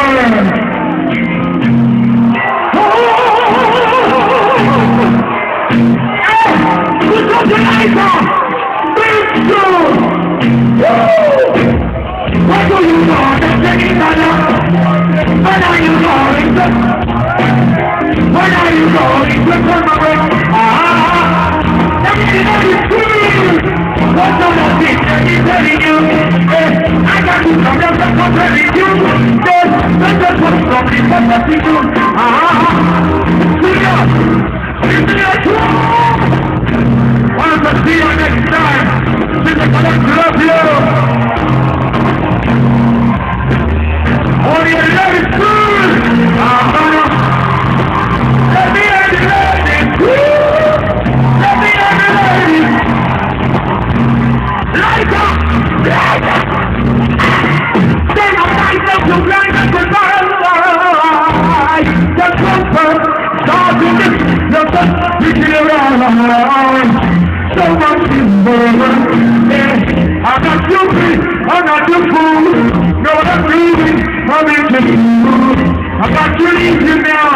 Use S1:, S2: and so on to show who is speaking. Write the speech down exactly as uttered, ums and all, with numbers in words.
S1: What do you know? When are you going to? When are you going to come away? Ah, let me know the truth. What's on the thing that he's telling you? Hey, I got to come down and come tell you. Yes, let's just put something for the people. Ah, see ya. See ya too. Want to see you next time. See the collector love you. Oh, you love it good! Uh-huh. Let me have the lady! Let me have the lady! Light up! Light up! Then I light up to blind and to light! The comfort, starting this, the sun, reaching around. So much is over. Yeah, I'm not stupid, I'm not the fool. No, I'm moving. I'm into you. I got you easy now.